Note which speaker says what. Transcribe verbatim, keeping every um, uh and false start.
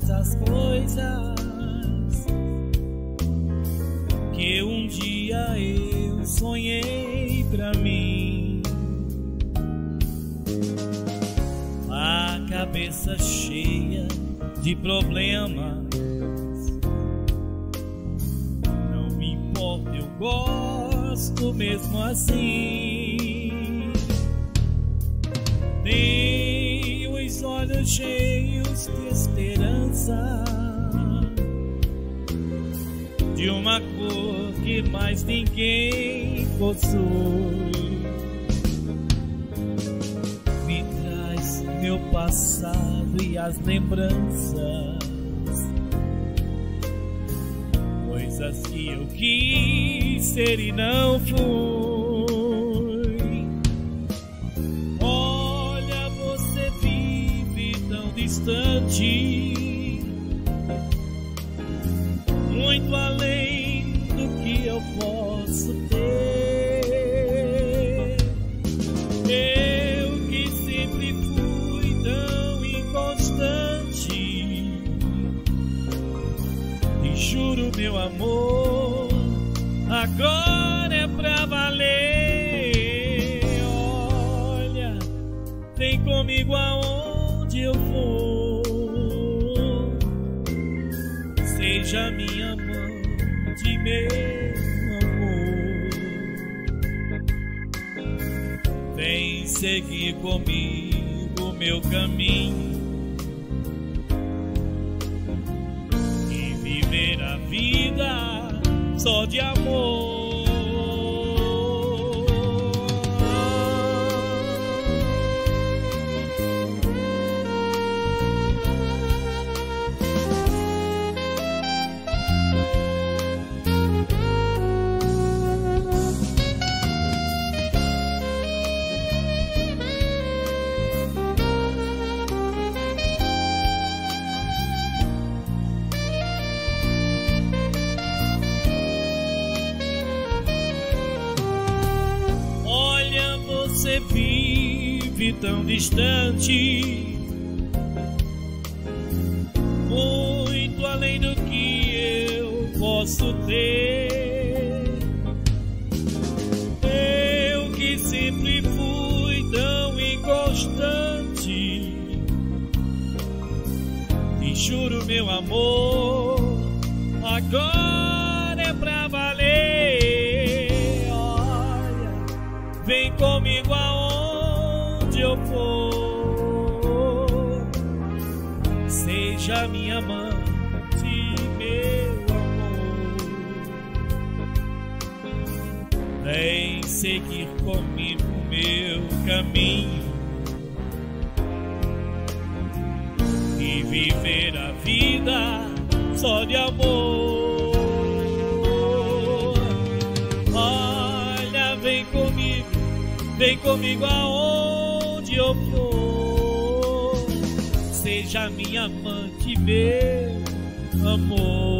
Speaker 1: essas coisas que um dia eu sonhei pra mim. A cabeça cheia de problemas, não me importa, eu gosto mesmo assim. Tenho os olhos cheios de esperança, de uma cor que mais ninguém possui. Me traz meu passado e as lembranças, coisas que eu quis ser e não fui. Olha, você vive tão distante, muito além do que eu posso ter. Eu que sempre fui tão inconstante, te juro, meu amor, agora é pra valer. Olha, vem comigo aonde eu for, seja minha amante, meu amor. Vem seguir comigo meu caminho e viver a vida só de amor. Você vive tão distante, muito além do que eu posso ter. Eu que sempre fui tão inconstante, te juro, meu amor, agora é pra valer. Olha, vem comigo aonde eu for, seja minha amante, meu amor. Vem seguir comigo meu caminho e viver a vida só de amor. Olha, vem comigo, vem comigo aonde eu for, seja minha amante, meu amor.